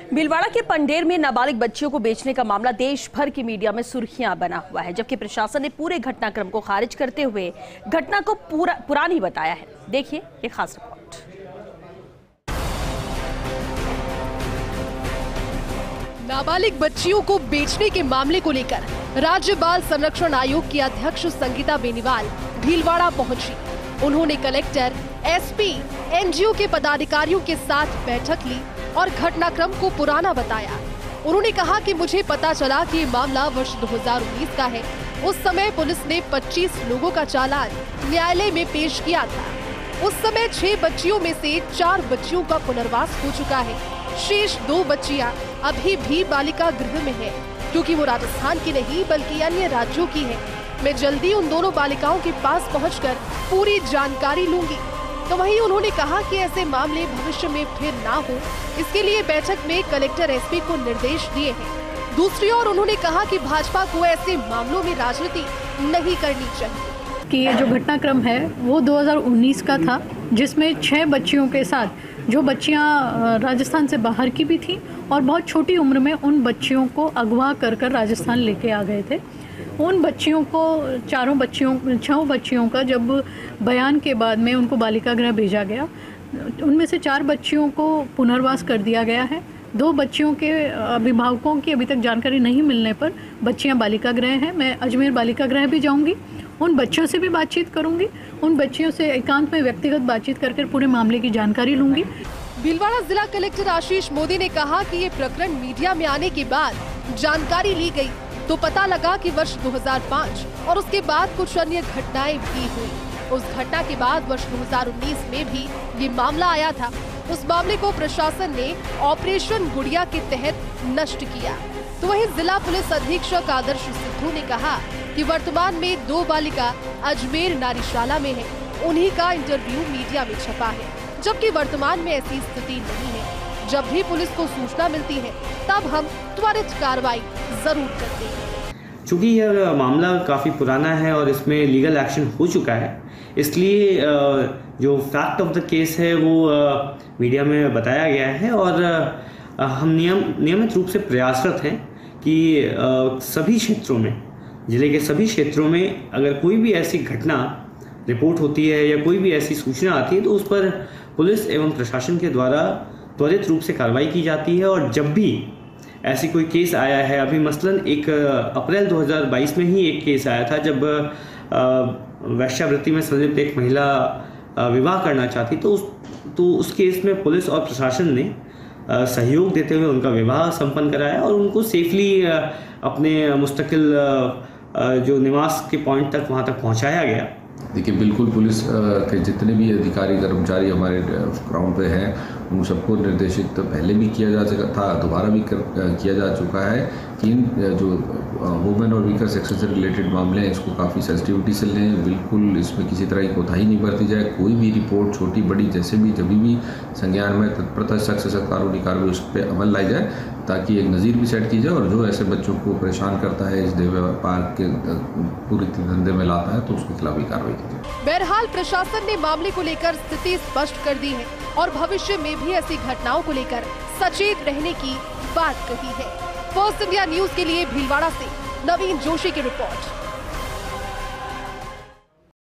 भीलवाड़ा के पंडेर में नाबालिग बच्चियों को बेचने का मामला देश भर की मीडिया में सुर्खियां बना हुआ है, जबकि प्रशासन ने पूरे घटनाक्रम को खारिज करते हुए घटना को पुरानी बताया है। देखिए ये खास रिपोर्ट। नाबालिग बच्चियों को बेचने के मामले को लेकर राज्य बाल संरक्षण आयोग की अध्यक्ष संगीता बेनीवाल भीलवाड़ा पहुंची। उन्होंने कलेक्टर, एसपी, एनजीओ के पदाधिकारियों के साथ बैठक ली और घटनाक्रम को पुराना बताया। उन्होंने कहा कि मुझे पता चला कि ये मामला वर्ष 2019 का है। उस समय पुलिस ने 25 लोगों का चालान न्यायालय में पेश किया था। उस समय 6 बच्चियों में से 4 बच्चियों का पुनर्वास हो चुका है। शेष 2 बच्चियां अभी भी बालिका गृह में है, क्योंकि वो राजस्थान की नहीं बल्कि अन्य राज्यों की है। मैं जल्दी उन दोनों बालिकाओं के पास पहुंचकर पूरी जानकारी लूंगी। तो वहीं उन्होंने कहा कि ऐसे मामले भविष्य में फिर ना हो, इसके लिए बैठक में कलेक्टर, एसपी को निर्देश दिए हैं। दूसरी ओर उन्होंने कहा कि भाजपा को ऐसे मामलों में राजनीति नहीं करनी चाहिए कि ये जो घटनाक्रम है वो 2019 का था, जिसमें 6 बच्चियों के साथ, जो बच्चियां राजस्थान से बाहर की भी थी और बहुत छोटी उम्र में उन बच्चियों को अगवा कर राजस्थान लेके आ गए थे। उन बच्चियों को 6 बच्चियों का जब बयान के बाद में उनको बालिका गृह भेजा गया, उनमें से 4 बच्चियों को पुनर्वास कर दिया गया है। 2 बच्चियों के अभिभावकों की अभी तक जानकारी नहीं मिलने पर बच्चियां बालिका गृह हैं। मैं अजमेर बालिका गृह भी जाऊंगी, उन बच्चियों से भी बातचीत करूंगी, उन बच्चियों से एकांत में व्यक्तिगत बातचीत करके पूरे मामले की जानकारी लूंगी। भीलवाड़ा जिला कलेक्टर आशीष मोदी ने कहा कि ये प्रकरण मीडिया में आने के बाद जानकारी ली गई तो पता लगा कि वर्ष 2005 और उसके बाद कुछ अन्य घटनाएं भी हुई। उस घटना के बाद वर्ष 2019 में भी ये मामला आया था। उस मामले को प्रशासन ने ऑपरेशन गुड़िया के तहत नष्ट किया। तो वहीं जिला पुलिस अधीक्षक आदर्श सिद्धू ने कहा कि वर्तमान में 2 बालिका अजमेर नारीशाला में है। उन्हीं का इंटरव्यू मीडिया में छपा है, जबकि वर्तमान में ऐसी स्थिति नहीं है। जब भी पुलिस को सूचना मिलती है तब हम त्वरित कार्रवाई जरूर करते हैं। चूँकि यह मामला काफ़ी पुराना है और इसमें लीगल एक्शन हो चुका है, इसलिए जो फैक्ट ऑफ द केस है वो मीडिया में बताया गया है और हम नियमित रूप से प्रयासरत हैं कि सभी क्षेत्रों में, जिले के सभी क्षेत्रों में अगर कोई भी ऐसी घटना रिपोर्ट होती है या कोई भी ऐसी सूचना आती है तो उस पर पुलिस एवं प्रशासन के द्वारा त्वरित रूप से कार्रवाई की जाती है। और जब भी ऐसी कोई केस आया है, अभी मसलन 1 अप्रैल 2022 में ही एक केस आया था जब वेश्यावृत्ति में संलिप्त एक महिला विवाह करना चाहती, तो उस केस में पुलिस और प्रशासन ने सहयोग देते हुए उनका विवाह संपन्न कराया और उनको सेफली अपने मुस्तकिल जो निवास के पॉइंट तक वहाँ तक पहुँचाया गया। देखिए, बिल्कुल पुलिस के जितने भी अधिकारी कर्मचारी हमारे ग्राउंड पे हैं उन सबको निर्देशित पहले भी किया जा चुका था, दोबारा भी किया जा चुका है कि जो वुमेन और वीकर सेक्शन से रिलेटेड मामले हैं इसको काफ़ी सेंसिटिविटी से लें। बिल्कुल इसमें किसी तरह की कोताही नहीं बरती जाए। कोई भी रिपोर्ट छोटी बड़ी जैसे भी जब भी संज्ञान में तत्परता सख्त से सख्त कानूनी कार्रवाई उस पर अमल लाई जाए, ताकि एक नज़ीर भी सेट की जाए और जो ऐसे बच्चों को परेशान करता है, इस देह व्यापार के पूरी धंधे में लाता है, तो उसके खिलाफ भी कार्रवाई की जाए। बहरहाल प्रशासन ने मामले को लेकर स्थिति स्पष्ट कर दी है और भविष्य में भी ऐसी घटनाओं को लेकर सचेत रहने की बात कही है। फर्स्ट इंडिया न्यूज के लिए भीलवाड़ा से नवीन जोशी की रिपोर्ट।